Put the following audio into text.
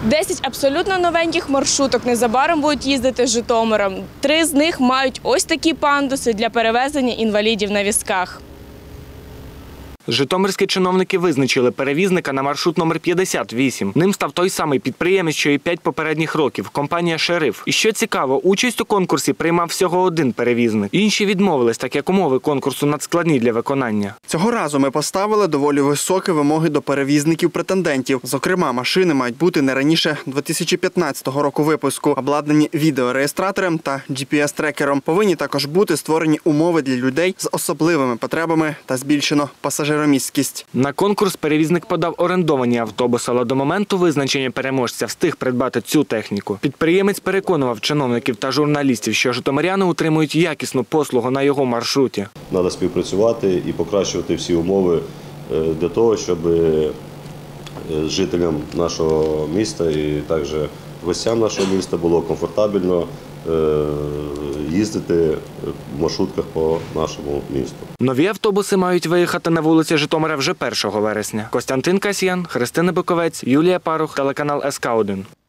10 абсолютно новеньких маршруток незабаром будуть їздити Житомиром. 3 з них мають ось такі пандуси для перевезення інвалідів на візках. Житомирські чиновники визначили перевізника на маршрут номер 58. Ним став той самий підприємець, що і 5 попередніх років – компанія «Шериф». І що цікаво, участь у конкурсі приймав всього один перевізник. Інші відмовились, так як умови конкурсу надскладні для виконання. Цього разу ми поставили доволі високі вимоги до перевізників-претендентів. Зокрема, машини мають бути не раніше 2015 року випуску, обладнані відеореєстратором та GPS-трекером. Повинні також бути створені умови для людей з особливими потребами та збільшено пасажиромісткість. На конкурс перевізник подав орендовані автобуси, але до моменту визначення переможця встиг придбати цю техніку. Підприємець переконував чиновників та журналістів, що житомиряни отримують якісну послугу на його маршруті. Треба співпрацювати і покращувати всі умови для того, щоб жителям нашого міста і також гостям нашого міста було комфортабельно їздити в маршрутках по нашому місту. Нові автобуси мають виїхати на вулиці Житомира вже 1 вересня. Костянтин Касьян, Христина Биковець, Юлія Парух, телеканал СК1.